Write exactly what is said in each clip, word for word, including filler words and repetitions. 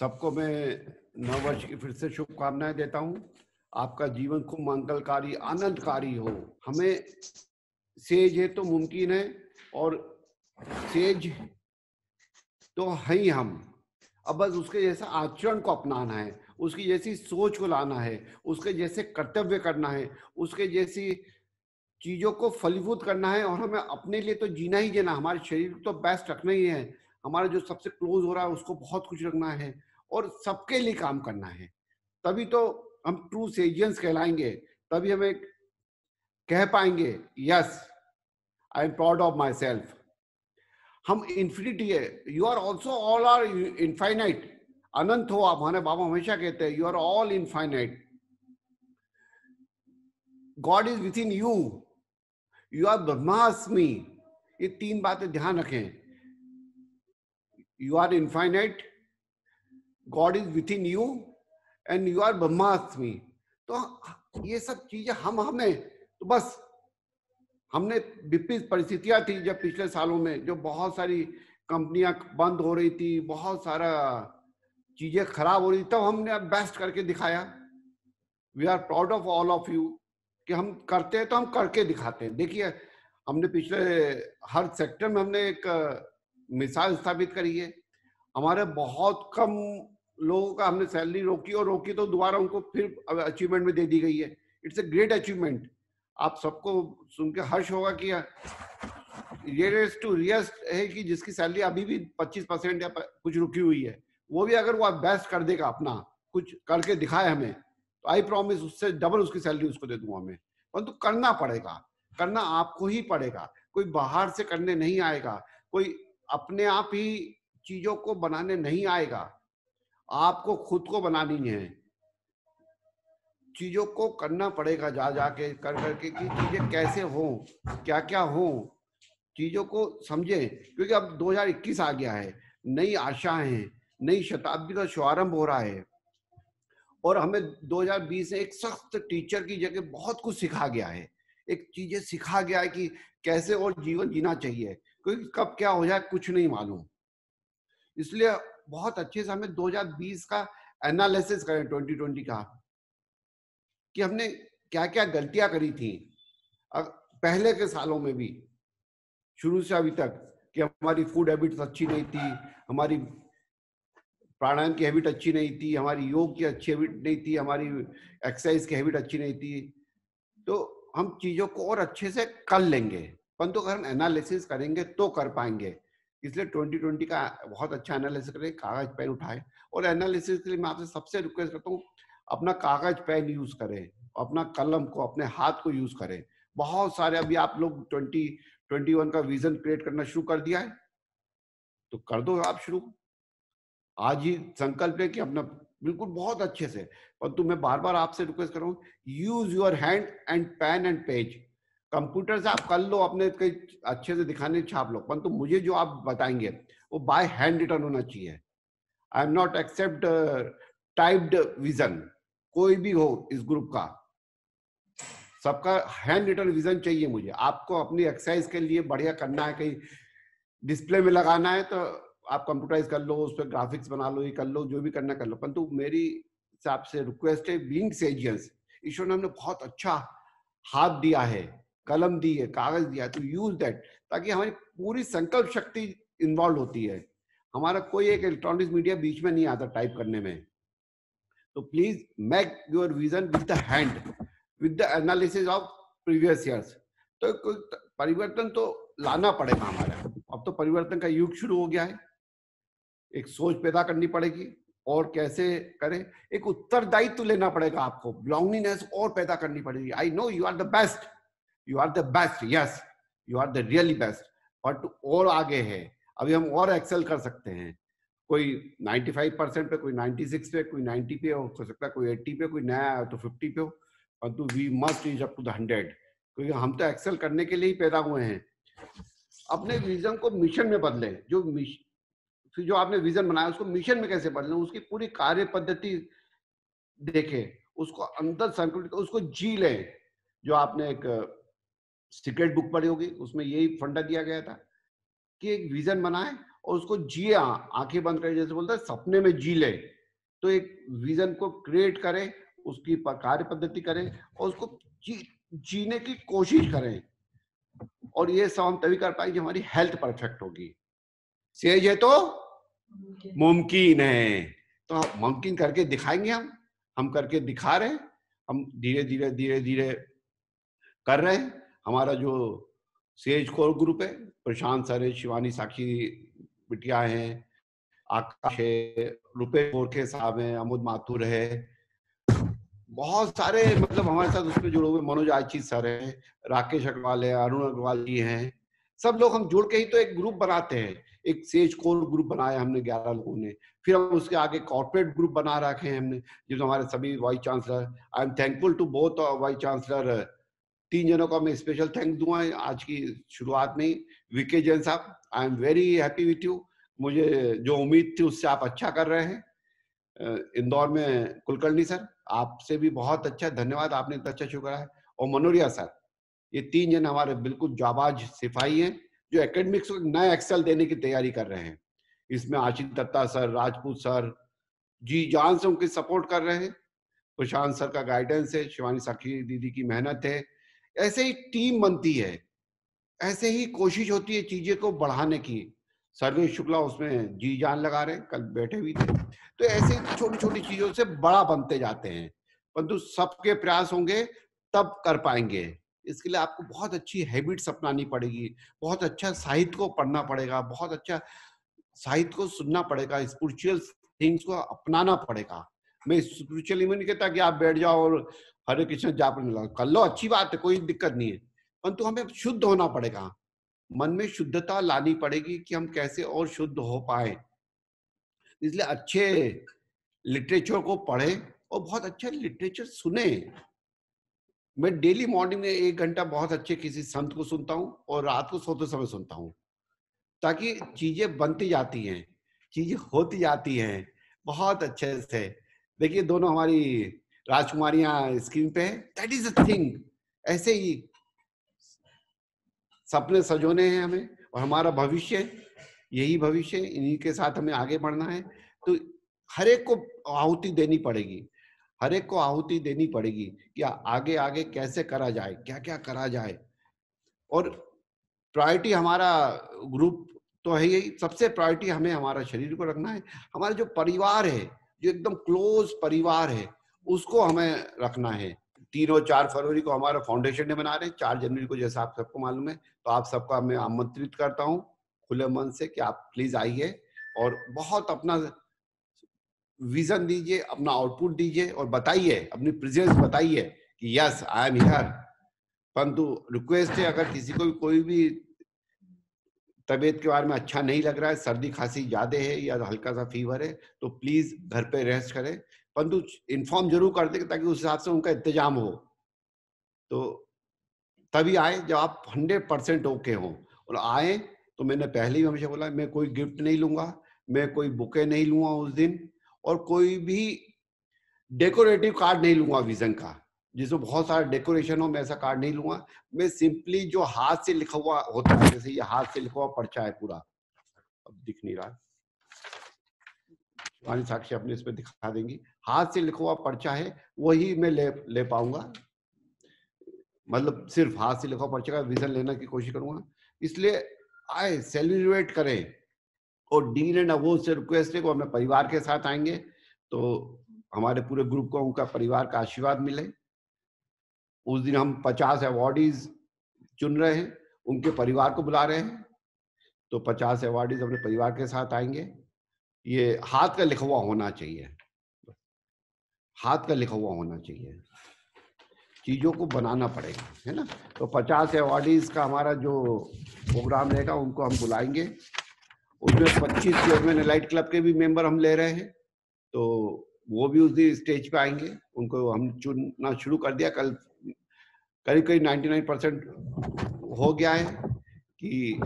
सबको मैं नव वर्ष की फिर से शुभकामनाएं देता हूं। आपका जीवन खूब मंगलकारी आनंदकारी हो। हमें सेज है तो मुमकिन है, और सेज तो है ही हम। अब बस उसके जैसा आचरण को अपनाना है, उसकी जैसी सोच को लाना है, उसके जैसे कर्तव्य करना है, उसके जैसी चीजों को फलीभूत करना है। और हमें अपने लिए तो जीना ही जीना, हमारे शरीर को तो बेस्ट रखना ही है, हमारा जो सबसे क्लोज हो रहा है उसको बहुत कुछ रखना है, और सबके लिए काम करना है। तभी तो हम ट्रू सेजियंस कहलाएंगे, तभी हमें कह पाएंगे yes I am proud of myself. हम इन्फिनिटी है, you are also all are infinite. अनंत हो आप, हमारे बाबा हमेशा कहते हैं you are all infinite. God is within you, you are ब्रह्मास्मि। ये तीन बातें ध्यान रखें। You are infinite, god is within you, and you are ब्रह्मास्मि। तो ये सब चीजें हम हमें तो बस हमने विपरीत परिस्थितियां थी जब पिछले सालों में, जो बहुत सारी कंपनियां बंद हो रही थी, बहुत सारा चीजें खराब हो रही थी, तब हमने बेस्ट करके दिखाया। We are proud of all of you कि हम करते हैं तो हम करके दिखाते हैं। देखिए हमने पिछले हर सेक्टर में हमने एक मिसाल स्थापित करी है। हमारे बहुत कम लोगों का हमने सैलरी रोकी, और रोकी तो दोबारा उनको फिर अचीवमेंट में दे दी गई है। It's a great achievement. आप सबको सुन के हर्ष होगा कि रियलिस्ट टू रियस्ट है कि जिसकी सैलरी अभी भी पच्चीस परसेंट या कुछ रुकी हुई है, वो भी अगर वो बेस्ट कर देगा, अपना कुछ करके दिखाए हमें, तो आई प्रॉमिस उससे डबल उसकी सैलरी उसको दे दूंगा मैं। परंतु करना पड़ेगा, करना आपको ही पड़ेगा। कोई बाहर से करने नहीं आएगा, कोई अपने आप ही चीजों को बनाने नहीं आएगा। आपको खुद को बनानी है, चीजों को करना पड़ेगा, जा जाके कर करके कि चीजें कैसे हो, क्या क्या हो, चीजों को समझें। क्योंकि अब दो हज़ार इक्कीस आ गया है, नई आशाएं हैं, नई शताब्दी का शुभारंभ हो रहा है, और हमें दो हज़ार बीस में एक सख्त टीचर की जगह बहुत कुछ सिखा गया है। एक चीजें सिखा गया है कि कैसे और जीवन जीना चाहिए, क्योंकि कब क्या हो जाए कुछ नहीं मालूम। इसलिए बहुत अच्छे से हमें दो हज़ार बीस का एनालिसिस करें, ट्वेंटी ट्वेंटी का, कि हमने क्या क्या गलतियां करी थी पहले के सालों में भी, शुरू से अभी तक, कि हमारी फूड हैबिट्स अच्छी नहीं थी, हमारी प्राणायाम की हैबिट अच्छी नहीं थी, हमारी योग की अच्छी हैबिट नहीं थी, हमारी एक्सरसाइज की हैबिट अच्छी नहीं थी। तो हम चीजों को और अच्छे से कर लेंगे, परंतु अगर हम एनालिसिस करेंगे तो कर पाएंगे। इसलिए ट्वेंटी ट्वेंटी का बहुत अच्छा एनालिसिस करें, कागज पेन उठाएं। और एनालिसिस के लिए मैं आपसे सबसे रिक्वेस्ट करता हूँ, अपना कागज पेन यूज करें, अपना कलम को, अपने हाथ को यूज करें। बहुत सारे अभी आप लोग ट्वेंटी ट्वेंटी वन का विजन क्रिएट करना शुरू कर दिया है, तो कर दो आप शुरू। आज ही संकल्प है कि अपना बिल्कुल बहुत अच्छे से। परंतु मैं बार बार आपसे रिक्वेस्ट कर रहा हूँ, use your hand and pen and page. Computer से आप कर लो, अपने कहीं अच्छे से दिखाने छाप लो, परंतु मुझे जो आप बताएंगे वो बाय हैंड रिटन होना चाहिए। I am not accept typed vision, कोई भी हो इस ग्रुप का, सबका हैंड रिटन विजन चाहिए मुझे। आपको अपनी एक्सरसाइज के लिए बढ़िया करना है, कहीं डिस्प्ले में लगाना है तो आप कंप्यूटराइज कर लो, उस पर ग्राफिक्स बना लो, ये कर लो, जो भी करना कर लो। परंतु मेरी हिसाब से रिक्वेस्ट है, बीइंग सेजियंस, ईश्वर ने हमने बहुत अच्छा हाथ दिया है, कलम दी है, कागज दिया है, तो यूज दैट, ताकि हमारी पूरी संकल्प शक्ति इन्वॉल्व होती है। हमारा कोई एक इलेक्ट्रॉनिक मीडिया बीच में नहीं आता टाइप करने में। तो please make your vision with the hand, with the analysis of previous years. तो कोई परिवर्तन तो लाना पड़ेगा हमारा। अब तो परिवर्तन का युग शुरू हो गया है, एक सोच पैदा करनी पड़ेगी, और कैसे करें, एक उत्तरदायित्व तो लेना पड़ेगा आपको, बिलोंगिंगनेस और पैदा करनी पड़ेगी। I know you are the best, you are the best, yes you are the really best, but और आगे है, अभी हम और एक्सेल कर सकते हैं। कोई पचानवे परसेंट पे, कोई छियानवे पे, कोई नब्बे पे हो सकता है, कोई अस्सी पे, कोई नया है तो पचास पे हो, परंतु we must reach up to the hundred, क्योंकि हम तो एक्सेल करने के लिए ही पैदा हुए हैं। अपने विजन को मिशन में बदलें, जो मिशन, फिर जो आपने विजन बनाया उसको मिशन में कैसे बदलें, उसकी पूरी कार्य पद्धति देखें, उसको अंदर संकुलित, उसको जी लें। जो आपने एक सीक्रेट बुक पढ़ी होगी, उसमें यही फंडा दिया गया था कि एक विजन बनाए और उसको जिए, आंखें बंद कर, जैसे बोलते हैं सपने में जी ले, तो एक विजन को क्रिएट करें, उसकी कार्य पद्धति करें और उसको जी, जीने की कोशिश करें, और ये सब हम तभी कर पाएंगे हमारी हेल्थ परफेक्ट होगी। सेज है तो मुमकिन है, तो मुमकिन करके दिखाएंगे हम हम करके दिखा रहे हैं, हम धीरे धीरे धीरे धीरे कर रहे हैं। हमारा जो सेज कोर ग्रुप है, प्रशांत सर है, शिवानी साक्षी बिटिया है, आकाश है, रुपेश गोरखे साहब हैं, अमुद माथुर है, बहुत सारे मतलब हमारे साथ उसमें जुड़े हुए मनोज आची सर हैं, राकेश अग्रवाल है, अरुण अग्रवाल जी हैं, सब लोग हम जुड़ के ही तो एक ग्रुप बनाते हैं। एक सेज कोर ग्रुप बनाया हमने ग्यारह लोगों ने, फिर हम उसके आगे कॉर्पोरेट ग्रुप बना रखे हैं हमने, जिसमें हमारे सभी vice chancellor, I am thankful to both vice chancellor, तीन जनों का मैं स्पेशल थैंक दूंगा आज की शुरुआत में ही। विके जैन साहब, I am very happy with you, मुझे जो उम्मीद थी उससे आप अच्छा कर रहे हैं। इंदौर में कुलकर्णी सर, आपसे भी बहुत अच्छा धन्यवाद, आपने इतना अच्छा शुरू करा है। और मनोरिया सर, ये तीन जन हमारे बिल्कुल जाबाज सिपाही हैं जो एकेडमिक्स को नया एक्सेल देने की तैयारी कर रहे हैं। इसमें आशीष दत्ता सर, राजपूत सर जी जान से उनकी सपोर्ट कर रहे हैं, प्रशांत सर का गाइडेंस है, शिवानी साक्षी दीदी की मेहनत है। ऐसे ही टीम बनती है, ऐसे ही कोशिश होती है चीजें को बढ़ाने की। सर्वेश शुक्ला उसमें जी जान लगा रहे हैं, कल बैठे भी थे। तो ऐसे छोटी छोटी चीजों से बड़ा बनते जाते हैं, परंतु सबके प्रयास होंगे तब कर पाएंगे। इसके लिए आपको बहुत अच्छी हैबिट्स अपनानी पड़ेगी, बहुत अच्छा साहित्य को पढ़ना पड़ेगा, बहुत अच्छा साहित्य को सुनना पड़ेगा, स्पिरिचुअल थिंग्स को अपनाना पड़ेगा। मैं स्पिरिचुअली में नहीं कहता कि आप बैठ जाओ और हरे कृष्ण जाप कर लो, अच्छी बात है, कोई दिक्कत नहीं है, परंतु हमें शुद्ध होना पड़ेगा, मन में शुद्धता लानी पड़ेगी कि हम कैसे और शुद्ध हो पाए। इसलिए अच्छे लिटरेचर को पढ़े और बहुत अच्छा लिटरेचर सुने। मैं डेली मॉर्निंग में एक घंटा बहुत अच्छे किसी संत को सुनता हूँ और रात को सोते समय सुनता हूँ, ताकि चीजें बनती जाती हैं, चीजें होती जाती हैं बहुत अच्छे से। देखिए दोनों हमारी राजकुमारियां स्क्रीन पे है, दैट इज अ थिंग। ऐसे ही सपने सजोने हैं हमें, और हमारा भविष्य यही भविष्य, इन्हीं के साथ हमें आगे बढ़ना है। तो हर एक को आहुति देनी पड़ेगी, हर एक को आहुति देनी पड़ेगी कि आगे आगे कैसे करा जाए, क्या क्या करा जाए। और प्रायोरिटी हमारा ग्रुप तो है यही, सबसे प्रायोरिटी हमें हमारा शरीर को रखना है, हमारा जो परिवार है, जो एकदम क्लोज परिवार है, उसको हमें रखना है। तीन और चार फरवरी को हमारा फाउंडेशन डे मना रहे हैं, चार जनवरी को जैसा आप सबको मालूम है। तो आप सबका मैं आमंत्रित करता हूँ खुले मन से कि आप प्लीज आइए और बहुत अपना विजन दीजिए, अपना आउटपुट दीजिए और बताइए, अपनी प्रेजेंस बताइए कि यस आई एम हियर। परंतु रिक्वेस्ट है, अगर किसी को भी कोई भी तबीयत के बारे में अच्छा नहीं लग रहा है, सर्दी खांसी ज्यादा है या हल्का सा फीवर है, तो प्लीज घर पे रेस्ट करें, परंतु इन्फॉर्म जरूर कर दें ताकि उस हिसाब से उनका इंतजाम हो। तो तभी आए जब आप हंड्रेड परसेंट ओके हो। और आए तो मैंने पहले ही हमेशा बोला, मैं कोई गिफ्ट नहीं लूंगा, मैं कोई बुके नहीं लूंगा उस दिन, और कोई भी डेकोरेटिव कार्ड नहीं लूंगा विजन का जिसमें बहुत सारा डेकोरेशन हो, मैं ऐसा कार्ड नहीं लूंगा। मैं सिंपली जो हाथ से लिखा हुआ होता है, जैसे ये हाथ से लिखा हुआ पर्चा है पूरा, अब दिख नहीं रहा, शिवानी साक्षी अपने इस पे दिखा देंगी, हाथ से लिखा हुआ पर्चा है वही मैं ले ले पाऊंगा, मतलब सिर्फ हाथ से लिखा हुआ पर्चा का विजन लेने की कोशिश करूंगा। इसलिए आए सेलिब्रेट करें, और डीन एंड अवोज से रिक्वेस्ट है को अपने परिवार के साथ आएंगे तो हमारे पूरे ग्रुप को उनका परिवार का आशीर्वाद मिले। उस दिन हम पचास अवार्डीज चुन रहे हैं, उनके परिवार को बुला रहे हैं, तो पचास अवार्डीज अपने परिवार के साथ आएंगे। ये हाथ का लिखा हुआ होना चाहिए, हाथ का लिखा हुआ होना चाहिए, चीजों को बनाना पड़ेगा, है ना। तो पचास अवार्डीज का हमारा जो प्रोग्राम रहेगा उनको हम बुलाएंगे। उसमें पच्चीस चेयरमैन एलाइट क्लब के भी मेंबर हम ले रहे हैं, तो वो भी उस दिन स्टेज पे आएंगे, उनको हम चुनना शुरू कर दिया। कल करीब करीब निन्यानवे परसेंट हो गया है कि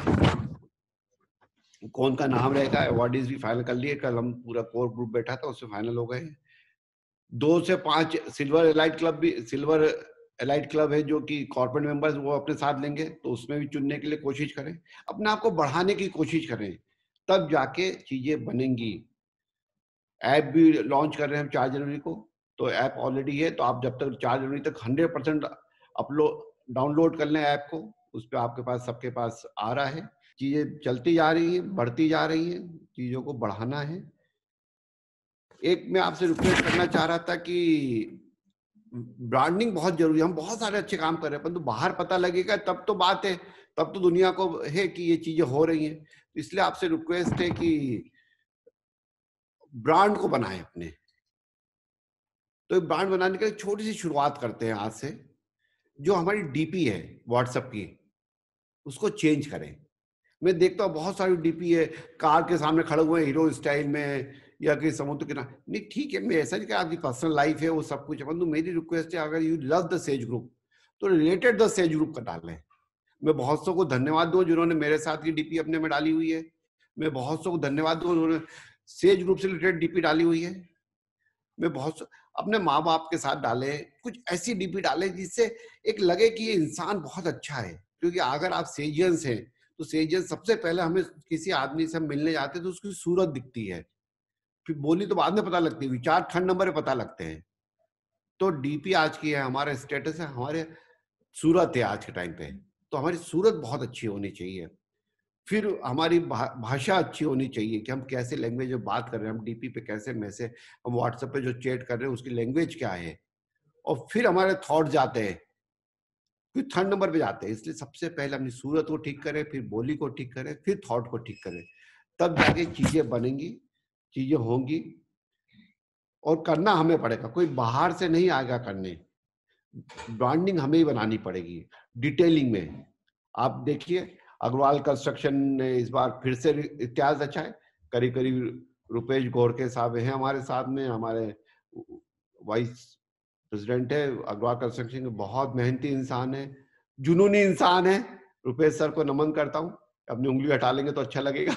कौन का नाम रहेगा, अवार्डीज भी फाइनल कर लिए, कल हम पूरा कोर ग्रुप बैठा था उससे फाइनल हो गए। दो से पांच सिल्वर एलाइट क्लब भी, सिल्वर एलाइट क्लब है जो कि कॉर्पोरेट मेंबर्स वो अपने साथ लेंगे, तो उसमें भी चुनने के लिए कोशिश करें, अपने आप को बढ़ाने की कोशिश करें, तब जाके चीजें बनेंगी। ऐप भी लॉन्च कर रहे हैं हम चार जनवरी को, तो ऐप ऑलरेडी है, तो आप जब तक चार जनवरी तक हंड्रेड परसेंट अपलोड डाउनलोड कर लें ऐप को, उस पर आपके पास सबके पास आ रहा है। चीजें चलती जा रही हैं, बढ़ती जा रही हैं, चीजों को बढ़ाना है। एक मैं आपसे रिक्वेस्ट करना चाह रहा था कि ब्रांडिंग बहुत जरूरी है। हम बहुत सारे अच्छे काम कर रहे हैं, परंतु बाहर पता लगेगा तब तो बात है, तब तो दुनिया को है कि ये चीजें हो रही हैं। इसलिए आपसे रिक्वेस्ट है कि ब्रांड को बनाएं अपने। तो ब्रांड बनाने के लिए छोटी सी शुरुआत करते हैं आज से। जो हमारी डीपी है व्हाट्सएप की, उसको चेंज करें। मैं देखता हूँ बहुत सारी डीपी है, कार के सामने खड़े हुए हैं हीरो स्टाइल में, या कि समुद्र किनारे। नहीं ठीक है, मैं ऐसा नहीं कि आपकी पर्सनल लाइफ है वो सब कुछ है, परंतु मेरी रिक्वेस्ट है अगर you love the Sage group तो रिलेटेड द सेज ग्रुप का डालें। मैं बहुत सौ को धन्यवाद दूं जिन्होंने मेरे साथ की डीपी अपने में डाली हुई है। मैं बहुत सौ को धन्यवाद दूं उन्होंने सेज ग्रुप से रिलेटेड डीपी डाली हुई है। मैं बहुत अपने माँ बाप के साथ डाले, कुछ ऐसी डीपी डाले जिससे एक लगे कि ये इंसान बहुत अच्छा है। क्योंकि अगर आप सेजियंस हैं तो सेजियंस सबसे पहले हमें किसी आदमी से मिलने जाते हैं तो उसकी सूरत दिखती है, फिर बोली तो बाद में पता लगती है, विचार थर्ड नंबर पे पता लगते हैं। तो डीपी आज की है, हमारा स्टेटस है, हमारे सूरत है आज के टाइम पे, तो हमारी सूरत बहुत अच्छी होनी चाहिए। फिर हमारी भा, भाषा अच्छी होनी चाहिए कि हम कैसे लैंग्वेज में बात कर रहे हैं, हम डीपी पे कैसे मैसेज, हम व्हाट्सएप पे जो चैट कर रहे हैं उसकी लैंग्वेज क्या है, और फिर हमारे थॉट जाते हैं, फिर थर्ड नंबर पे जाते हैं। इसलिए सबसे पहले अपनी सूरत को ठीक करें, फिर बोली को ठीक करें, फिर थॉट को ठीक करें, तब जाके चीजें बनेंगी, चीजें होंगी। और करना हमें पड़ेगा, कोई बाहर से नहीं आएगा करने। ब्रांडिंग हमें ही बनानी पड़ेगी डिटेलिंग में। आप देखिए अग्रवाल कंस्ट्रक्शन ने इस बार फिर से इतिहास रचा है। करीब करीब रुपेश गोरके साहब हैं हमारे साथ में, हमारे वाइस प्रेसिडेंट है अग्रवाल कंस्ट्रक्शन के, बहुत मेहनती इंसान है, जुनूनी इंसान है। रुपेश सर को नमन करता हूँ, अपनी उंगली हटा लेंगे तो अच्छा लगेगा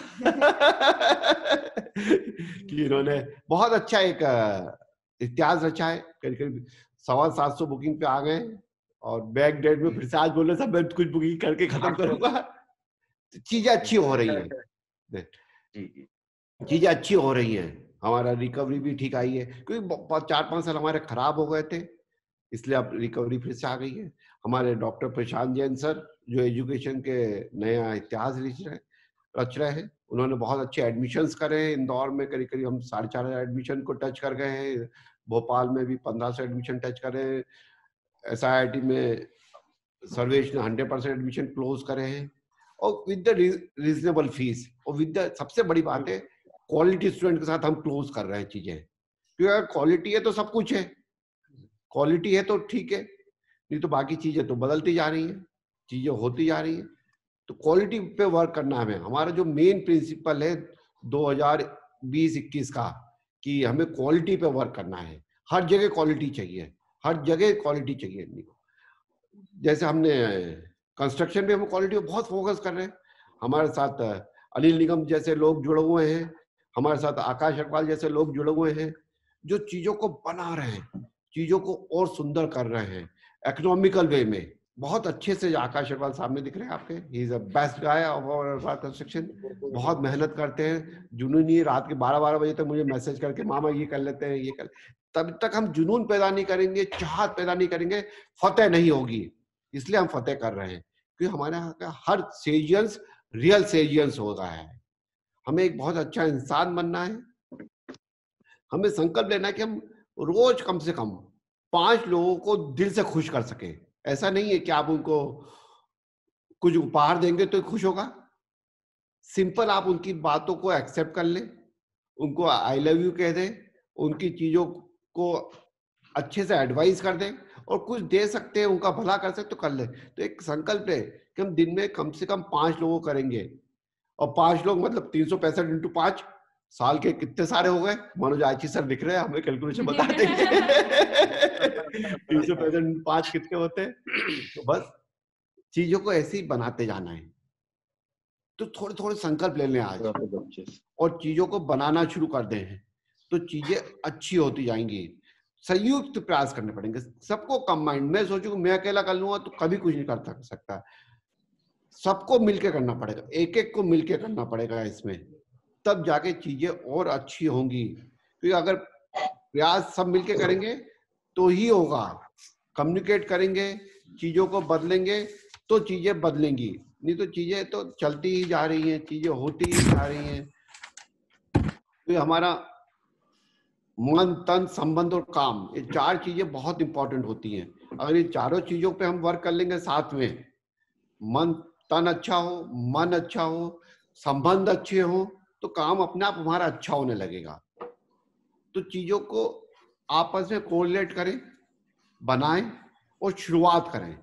कि इन्होंने बहुत अच्छा एक इतिहास रचा है। करीब करीब सवा सात सौ बुकिंग पे आ गए, और बैक डेट में फिर से आज बोले सब मैं कुछ बुकिंग करके खत्म करूंगा। चीजें अच्छी हो रही हैं, चीजें अच्छी हो रही हैं, हमारा रिकवरी भी ठीक आई है। क्योंकि चार पांच साल हमारे खराब हो गए थे, इसलिए अब रिकवरी फिर से आ गई है। हमारे डॉक्टर प्रशांत जैन सर जो एजुकेशन के नया इतिहास रच रहे रच रहे हैं, उन्होंने बहुत अच्छे एडमिशन्स करे हैं। इंदौर में करीब करीब हम साढ़े चार हजार एडमिशन को टच कर गए हैं, भोपाल में भी पंद्रह सौ एडमिशन टच करे हैं, एस आई आई टी में सर्वेश ने हंड्रेड परसेंट एडमिशन क्लोज करे हैं, और विद द रीजनेबल फीस, और विद द सबसे बड़ी बात है क्वालिटी स्टूडेंट के साथ हम क्लोज कर रहे हैं चीजें। क्योंकि अगर क्वालिटी है तो सब कुछ है, क्वालिटी है तो ठीक है, नहीं तो बाकी चीजें तो बदलती जा रही हैं, चीजें होती जा रही हैं। तो क्वालिटी पे वर्क करना है हमें। हमारा जो मेन प्रिंसिपल है दो हज़ार बीस इक्कीस का, कि हमें क्वालिटी पे वर्क करना है। हर जगह क्वालिटी चाहिए, हर जगह क्वालिटी चाहिए। जैसे हमने कंस्ट्रक्शन पे हम क्वालिटी पे बहुत फोकस कर रहे हैं। हमारे साथ अनिल निगम जैसे लोग जुड़े हुए हैं, हमारे साथ आकाश अग्रवाल जैसे लोग जुड़े हुए हैं, जो चीजों को बना रहे हैं, चीजों को और सुंदर कर रहे हैं इकोनॉमिकल वे में। बहुत अच्छे से आकाश अग्रवाल सामने दिख रहे हैं आपके, he is a best guy of our construction. बहुत मेहनत करते हैं, जुनूनी, रात के बारह बारह बजे तक मुझे मैसेज करके मामा ये कर लेते हैं, ये कर। तब तक हम जुनून पैदा नहीं करेंगे, चाहत पैदा नहीं करेंगे, फतेह नहीं होगी। इसलिए हम फतेह कर रहे हैं, क्योंकि हमारे यहाँ का हर सेजियंस रियल सेजियंस हो रहा है। हमें एक बहुत अच्छा इंसान बनना है। हमें संकल्प लेना है कि हम रोज कम से कम पांच लोगों को दिल से खुश कर सके। ऐसा नहीं है कि आप उनको कुछ उपहार देंगे तो खुश होगा। सिंपल आप उनकी बातों को एक्सेप्ट कर लें, उनको आई लव यू कह दें, उनकी चीजों को अच्छे से एडवाइस कर दें, और कुछ दे सकते हैं, उनका भला कर सकते तो कर ले। तो एक संकल्प है कि हम दिन में कम से कम पांच लोगों को करेंगे, और पांच लोग मतलब तीन सौ पैंसठ इंटू पांच, साल के कितने सारे हो गए? मनोज आची सर दिख रहे हैं, हमें कैलकुलेशन बता देंगे तीन सौ पैंसठ इंटू पांच कितने होते हैं? तो बस चीजों को ऐसे ही बनाते जाना है। तो थोड़े थोड़े संकल्प ले लें आज, और चीजों को बनाना शुरू कर दें, तो चीजें अच्छी होती जाएंगी। संयुक्त प्रयास करने पड़ेंगे, सबको कंबाइंड। मैं सोचूं मैं अकेला कर लूंगा तो कभी कुछ नहीं कर सकता, सबको मिलकर करना पड़ेगा, एक एक को मिलकर करना पड़ेगा इसमें, तब जाके चीजें और अच्छी होंगी। क्योंकि अगर प्रयास सब मिलके करेंगे तो ही होगा। कम्युनिकेट करेंगे, चीजों को बदलेंगे तो चीजें बदलेंगी, नहीं तो चीजें तो चलती ही जा रही हैं, चीजें होती ही जा रही हैं। तो हमारा मन, तन, संबंध और काम, ये चार चीजें बहुत इंपॉर्टेंट होती हैं। अगर ये चारों चीजों पे हम वर्क कर लेंगे साथ में, मन तन अच्छा हो, मन अच्छा हो, संबंध अच्छे हो, तो काम अपने आप हमारा अच्छा होने लगेगा। तो चीजों को आपस में कोरिलेट करें, बनाएं और शुरुआत करें।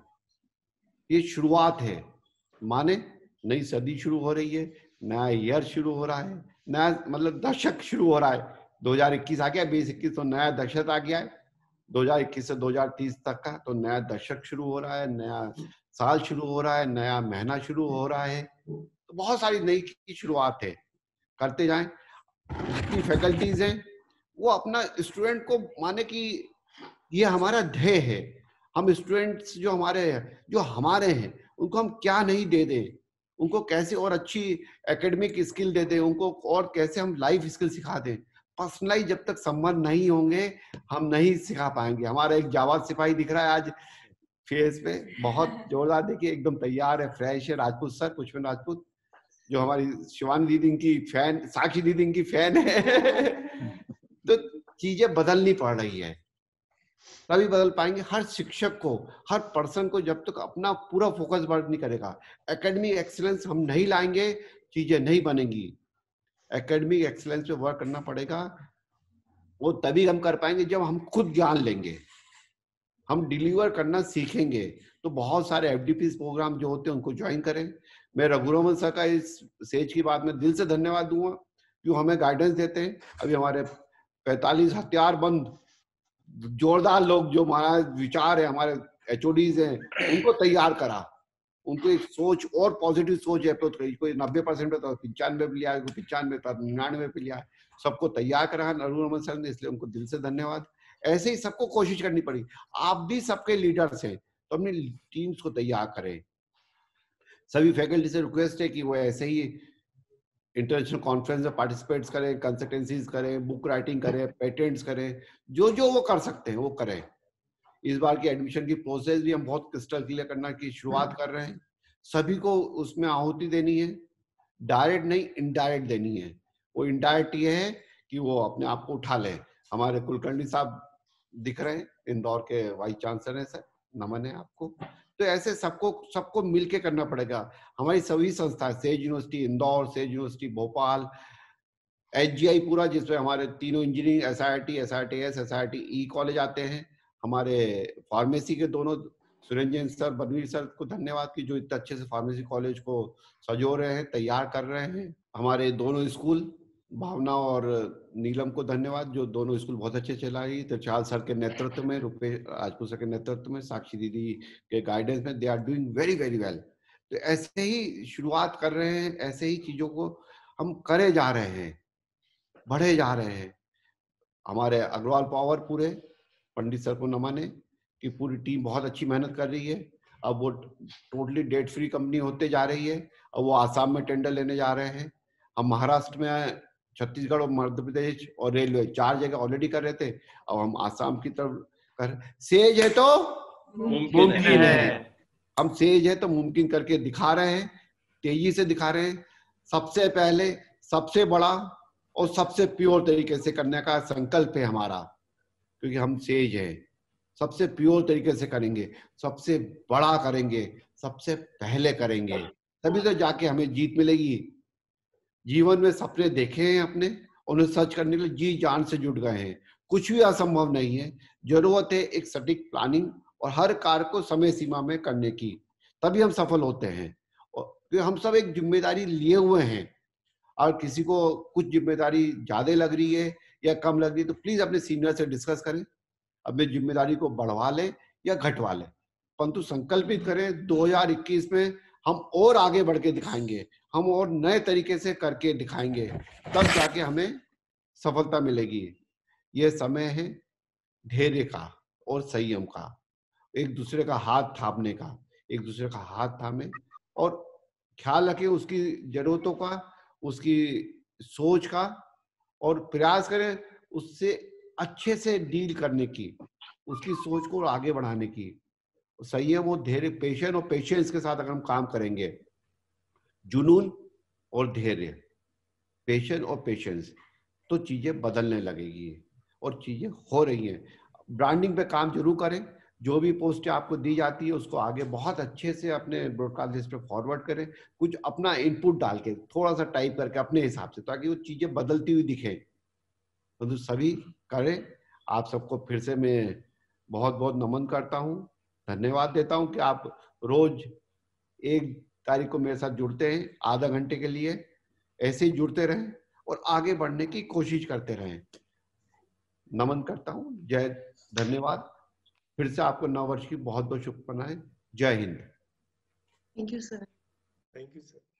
ये शुरुआत है, माने नई सदी शुरू हो रही है, नया ईयर शुरू हो रहा है, नया मतलब दशक शुरू हो रहा है। दो हज़ार इक्कीस आ गया, बीस इक्कीस तो नया दशक आ गया है। दो हज़ार इक्कीस से दो हज़ार तीस तक का तो नया दशक शुरू हो रहा है, नया साल शुरू हो रहा है, नया महीना शुरू हो रहा है। तो बहुत सारी नई की शुरुआत है, करते जाएं। जितनी फैकल्टीज हैं वो अपना स्टूडेंट को माने कि ये हमारा ध्येय है। हम स्टूडेंट्स जो हमारे जो हमारे हैं उनको हम क्या नहीं दे दें, उनको कैसे और अच्छी एकेडमिक स्किल दे दें, उनको और कैसे हम लाइफ स्किल सिखा दें। पर्सनलाइज जब तक संबंध नहीं होंगे हम नहीं सिखा पाएंगे। हमारा एक जावाद सिपाही दिख रहा है आज फेस पे, बहुत जोरदार, देखिए एकदम तैयार है, फ्रेश है, राजपूत सर, पुष्पन राजपूत, जो हमारी शिवानी दीदी की फैन, साक्षी दीदी की फैन है। तो चीजें बदलनी पड़ रही है, तभी बदल पाएंगे। हर शिक्षक को, हर पर्सन को जब तक अपना पूरा फोकस वर्क नहीं करेगा, एकेडमिक एक्सीलेंस हम नहीं लाएंगे, चीजें नहीं बनेंगी। एकेडमिक एक्सीलेंस पे वर्क करना पड़ेगा, वो तभी हम कर पाएंगे जब हम खुद ज्ञान लेंगे, हम डिलीवर करना सीखेंगे। तो बहुत सारे एफडीपी प्रोग्राम जो होते हैं उनको ज्वाइन करें। मैं रघुरमन सर का इस सेज की बात में दिल से धन्यवाद दूंगा, जो हमें गाइडेंस देते हैं। अभी हमारे पैंतालीस हथियारबंद जोरदार लोग जो हमारा विचार है, हमारे एचओडीज हैं, उनको तैयार करा, उनको एक सोच और पॉजिटिव सोच है। तो कोई नब्बे परसेंट पे तो पिचानवे पे लिया, कोई पिचानवे पर निन्यानवे पे लिया, सबको तैयार करा रघुरमन सर ने, इसलिए उनको दिल से धन्यवाद। ऐसे ही सबको कोशिश करनी पड़ी। आप भी सबके लीडर्स हैं तो अपनी टीम्स को तैयार करें। सभी फैकल्टी से रिक्वेस्ट है कि वो ऐसे ही इंटरनेशनल कॉन्फ्रेंस में पार्टिसिपेट्स करें, कंसल्टेंसीज करें, बुक राइटिंग करें, पेटेंट्स करें, जो जो वो कर सकते हैं वो करें। इस बार की एडमिशन की प्रोसेस भी हम बहुत क्रिस्टल क्लियर करना की शुरुआत कर रहे हैं। सभी को उसमें आहुति देनी है, डायरेक्ट नहीं इनडायरेक्ट देनी है। वो इनडायरेक्ट ये है कि वो अपने आप को उठा ले। हमारे कुलकर्णी साहब दिख रहे हैं, इंदौर के वाइस चांसलर है सर, नमन है आपको। तो ऐसे सबको सबको मिलके करना पड़ेगा। हमारी सभी संस्थाएं, Sage university Indore, Sage university Bhopal, HGI पूरा, जिसमें हमारे तीनों engineering, SIT, SITS, SIT E college आते हैं। हमारे फार्मेसी के दोनों सुरेंद्र सर, बनवीर सर को धन्यवाद कि जो इतने अच्छे से फार्मेसी कॉलेज को सजो रहे हैं, तैयार कर रहे हैं। हमारे दोनों स्कूल, भावना और नीलम को धन्यवाद, जो दोनों स्कूल बहुत अच्छे चला रही है। तो चाल सर के नेतृत्व में, रुपेश राजपूत सर के नेतृत्व में, साक्षी दीदी के गाइडेंस में, they are doing very very well. तो ऐसे ही शुरुआत कर रहे हैं, ऐसे ही चीजों को हम करे जा रहे हैं, बढ़े जा रहे हैं। हमारे अग्रवाल पावर पूरे पंडित सर को नमन है कि पूरी टीम बहुत अच्छी मेहनत कर रही है। अब वो टोटली डेट फ्री कंपनी होते जा रही है। अब वो आसाम में टेंडर लेने जा रहे हैं। हम महाराष्ट्र में, छत्तीसगढ़ और मध्य प्रदेश और रेलवे चार जगह ऑलरेडी कर रहे थे, अब हम आसाम की तरफ कर। सेज है तो मुमकिन, मुमकिन है।, है हम सेज है तो मुमकिन करके दिखा रहे हैं, तेजी से दिखा रहे हैं। सबसे पहले, सबसे बड़ा और सबसे प्योर तरीके से करने का संकल्प है हमारा, क्योंकि हम सेज है। सबसे प्योर तरीके से करेंगे, सबसे बड़ा करेंगे, सबसे पहले करेंगे, तभी तो जाके हमें जीत मिलेगी। जीवन में सपने देखे हैं अपने, उन्हें सच करने के लिए जी जान से जुट गए हैं। कुछ भी असंभव नहीं है, जरूरत है एक सटीक प्लानिंग और हर कार्य को समय सीमा में करने की, तभी हम सफल होते हैं। और हम सब एक जिम्मेदारी लिए हुए हैं, और किसी को कुछ जिम्मेदारी ज्यादा लग रही है या कम लग रही है तो प्लीज अपने सीनियर से डिस्कस करें, अपनी जिम्मेदारी को बढ़वा ले या घटवा ले, परंतु संकल्पित करें दो हज़ार इक्कीस में हम और आगे बढ़ के दिखाएंगे, हम और नए तरीके से करके दिखाएंगे, तब जाके हमें सफलता मिलेगी। यह समय है धैर्य का और संयम का, एक दूसरे का हाथ थामने का, एक दूसरे का हाथ थामे और ख्याल रखें उसकी जरूरतों का, उसकी सोच का, और प्रयास करें उससे अच्छे से डील करने की, उसकी सोच को आगे बढ़ाने की, संयम और धैर्य, पेशेंस और पेशेंस के साथ अगर हम काम करेंगे, जुनून और धैर्य, पेशेंस और पेशेंस, तो चीजें बदलने लगेगी और चीजें हो रही हैं। ब्रांडिंग पे काम जरूर करें, जो भी पोस्ट आपको दी जाती है उसको आगे बहुत अच्छे से अपने ब्रॉडकास्ट लिस्ट पे फॉरवर्ड करें, कुछ अपना इनपुट डाल के थोड़ा सा टाइप करके अपने हिसाब से, ताकि वो चीजें बदलती हुई दिखें। तो सभी करें। आप सबको फिर से मैं बहुत बहुत नमन करता हूँ, धन्यवाद देता हूँ कि आप रोज एक तारीख को मेरे साथ जुड़ते हैं आधा घंटे के लिए। ऐसे ही जुड़ते रहें और आगे बढ़ने की कोशिश करते रहें। नमन करता हूँ, जय, धन्यवाद। फिर से आपको नव वर्ष की बहुत बहुत शुभकामनाएं। जय Hind. Thank you sir. Thank you sir.